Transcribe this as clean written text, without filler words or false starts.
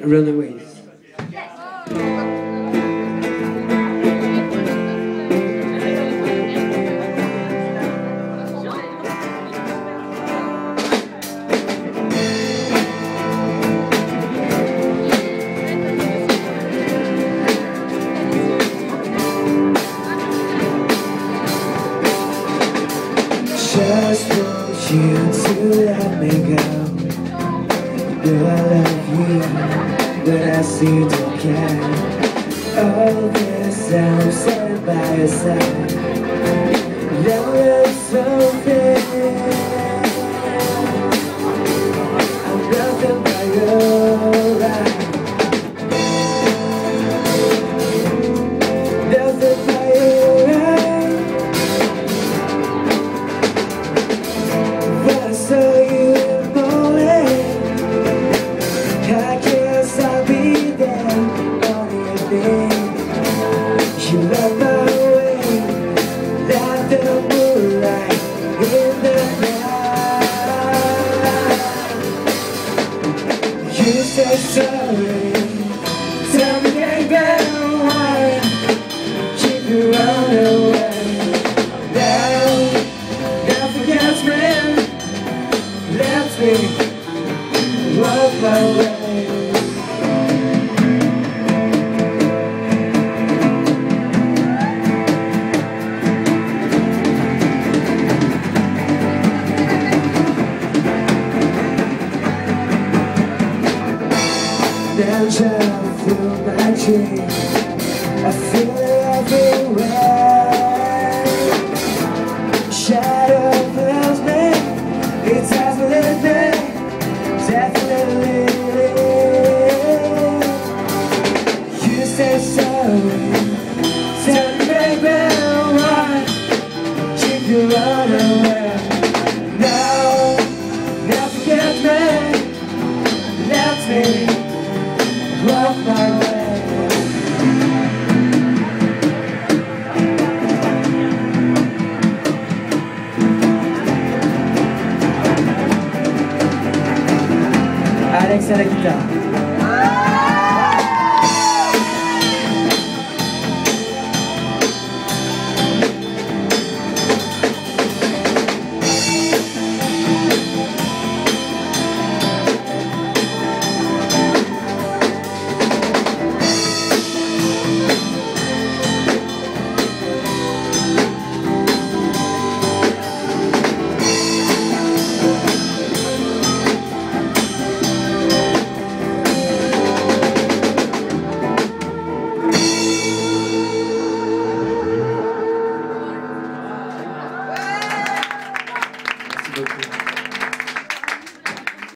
Runaways. Just want you to let me go. Do I love you, but I still don't care. All this I'm standing by your side. Love is so fair. I'm nothing but your right. Nothing but your right. When I saw you in the morning, I guess I'll be there on your day. You love my way, like the moonlight in the night. You say sorry, tell me baby why keep you on the way. Now forget me, let me walk my way. Now I feel my dream, I feel it everywhere. Shadow fills me, it's definitely, definitely. You say sorry, tell me baby why keep you running away. Now forget me, let me walk my way. Alex à la guitare. Merci beaucoup.